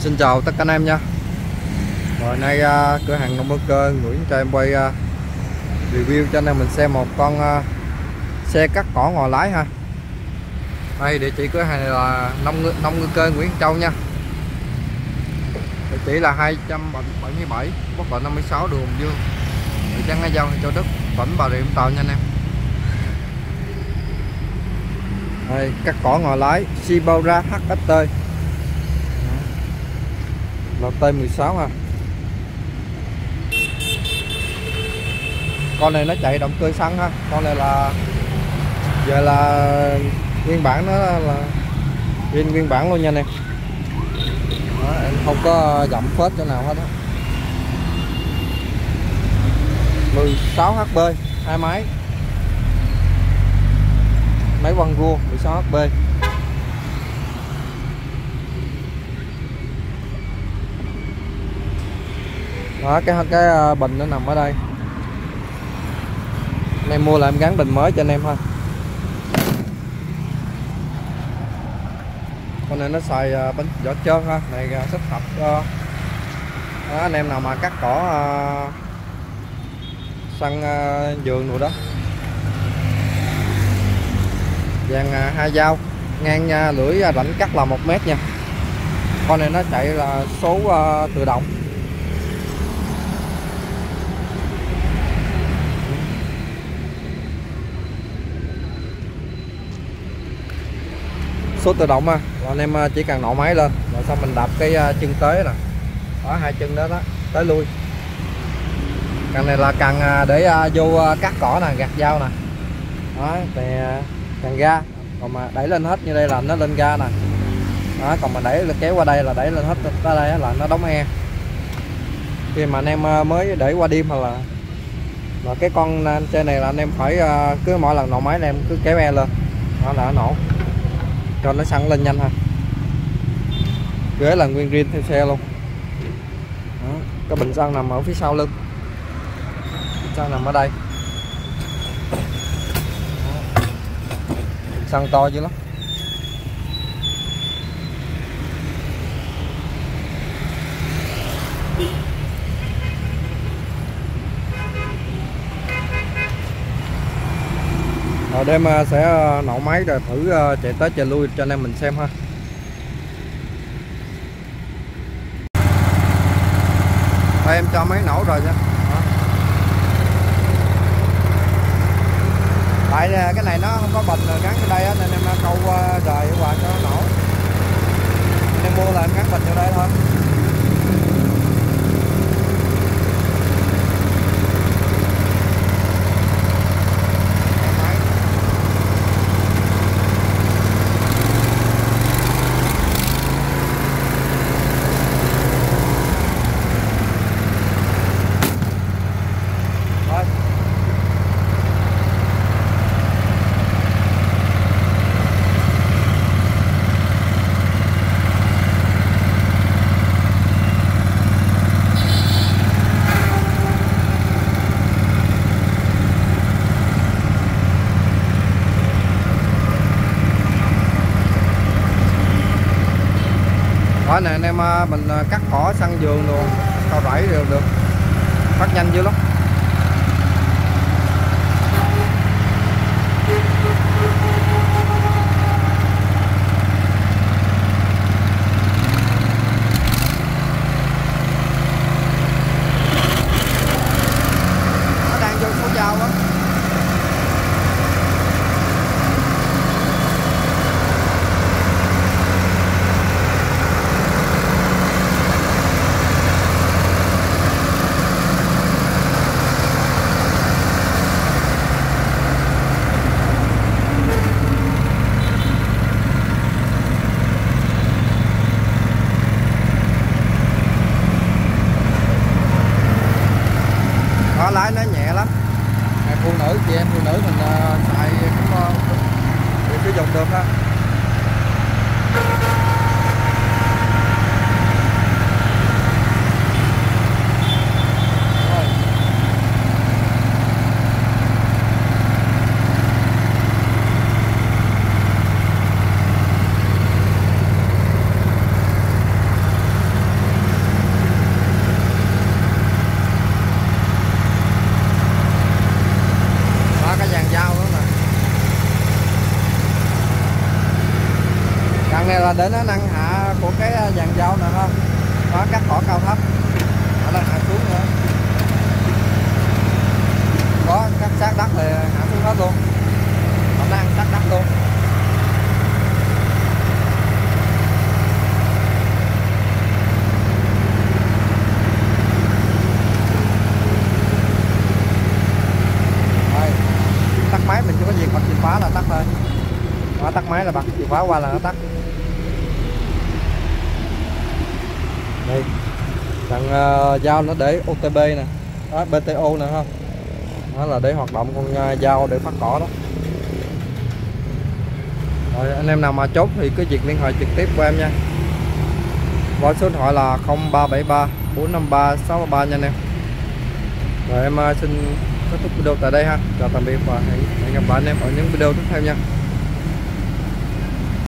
Xin chào tất cả anh em nha. Rồi nay cửa hàng nông cơ Nguyễn cho em quay review cho anh em mình xem một con xe cắt cỏ ngò lái ha. Đây địa chỉ cửa hàng này là nông cơ Nguyễn Châu nha. Địa chỉ là 277 quốc lộ 56 đường Hùng Dương, thị trấn Nga Dâu, Châu Đức, tỉnh Bà Rịa Vũng Tàu nha anh em. Đây cắt cỏ ngò lái Shibora HST là T16 ha. Con này nó chạy động cơ xăng ha. Con này là giờ là nguyên bản, nó là nguyên bản luôn nha anh em. Em không có dặm phết chỗ nào hết á. 16 HP, hai máy quăng gua 16 HP. Đó, cái bình nó nằm ở đây. Anh em mua là em gắn bình mới cho anh em thôi. Con này nó xài bánh vỏ trơn ha. Này thích hợp cho anh em nào mà cắt cỏ săn vườn rồi đó. Dàn hai dao, ngang lưỡi rãnh cắt là 1 mét nha. Con này nó chạy là số tự động. Số tự động á, anh em chỉ cần nổ máy lên rồi xong mình đạp cái chân tới nè, đó, hai chân đó tới lui. Cần này là cần để vô cắt cỏ nè, gạt dao nè, đó, cần ga, còn mà đẩy lên hết như đây là nó lên ga nè, đó, còn mà đẩy kéo qua đây là đẩy lên hết tới đây là nó đóng e. Khi mà anh em mới để qua đêm hoặc là cái con xe này là anh em phải cứ mỗi lần nổ máy anh em cứ kéo e lên, đó là nó nổ cho nó xăng lên nhanh ha. Ghế là nguyên zin theo xe luôn. Đó, cái bình xăng nằm ở phía sau lưng, bình xăng nằm ở đây. Đó, bình xăng to dữ lắm. Rồi đêm sẽ nổ máy rồi thử chạy tới chạy lui cho anh em mình xem ha. Đây em cho máy nổ rồi nha. Đó. Tại cái này nó không có bình gắn ở đây á, nên em câu rời qua cho nó nổ. Em mua là em gắn bình vô đây thôi. Đó nè anh em, mình cắt cỏ săn vườn luôn, cao rẫy đều được, phát nhanh dữ lắm. Nó đang vô số dao á. là để nó nâng hạ của cái dàn dao nè ha. Đó, cắt cỏ cao thấp nó đang hạ xuống nữa. Có cắt sát đất thì hạ xuống hết luôn, nó đang sát đất luôn. Rồi, tắt máy mình chỉ có việc bật chìa khóa là tắt thôi. Đó, tắt máy là bật chìa khóa qua là nó tắt. Đây thằng dao nó để OTB nè, đó, BTO nè không, đó là để hoạt động con dao để phát cỏ đó. Rồi anh em nào mà chốt thì cứ việc liên hệ trực tiếp của em nha, qua số điện thoại là 0373 453 633 nha anh em. Rồi em xin kết thúc video tại đây ha, chào tạm biệt và hẹn gặp lại anh em ở những video tiếp theo nha.